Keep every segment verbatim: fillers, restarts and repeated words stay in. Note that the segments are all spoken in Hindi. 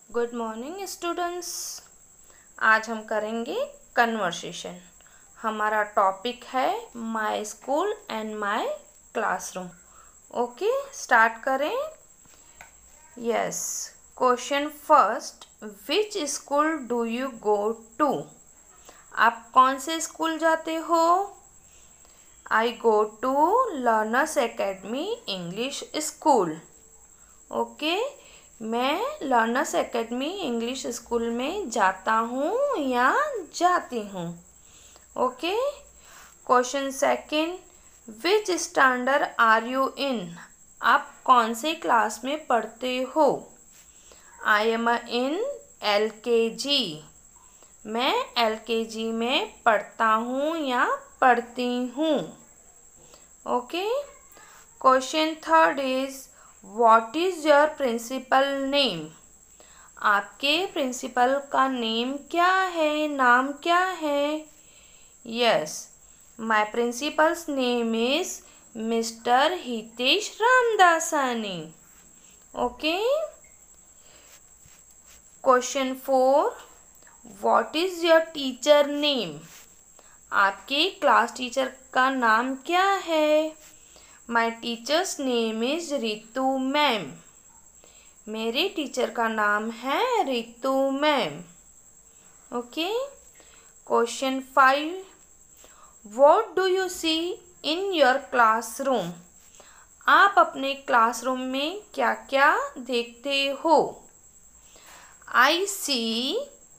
Good morning students. आज हम करेंगे कन्वर्सेशन। हमारा टॉपिक है my school and my classroom. Okay, start करें। Yes, question first, which school do you go to? आप कौन से स्कूल जाते हो? I go to Learners Academy English School. Okay, मैं लर्नर्स एकेडमी इंग्लिश स्कूल में जाता हूँ या जाती हूँ। Okay, question second, which standard are you in? आप कौन से क्लास में पढ़ते हो? आई एम इन एल के जी। मैं एल के जी में पढ़ता हूँ या पढ़ती हूँ। Okay, question third is, what is your principal name? आपके प्रिंसिपल का नेम क्या है, नाम क्या है? Yes, my principal's name is mister Hitesh Ramdasani. Okay, question four, what is your teacher name? आपके क्लास टीचर का नाम क्या है? My teacher's name is Ritu ma'am. मेरे टीचर का नाम है Ritu ma'am. Okay, question five, what do you see in your classroom? आप अपने क्लासरूम में क्या क्या देखते हो? आई सी,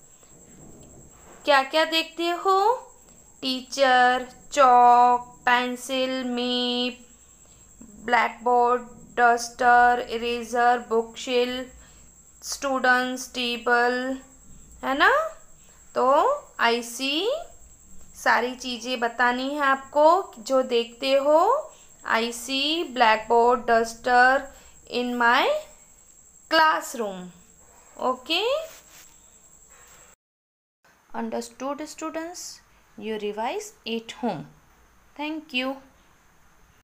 क्या क्या देखते हो? Teacher, chalk, pencil, map, black board, duster, eraser, book shelf, students table, है ना? तो आई सी सारी चीज़ें बतानी है आपको जो देखते हो। I see black board, duster in my classroom. Okay, understood students? You revise at home. Thank you.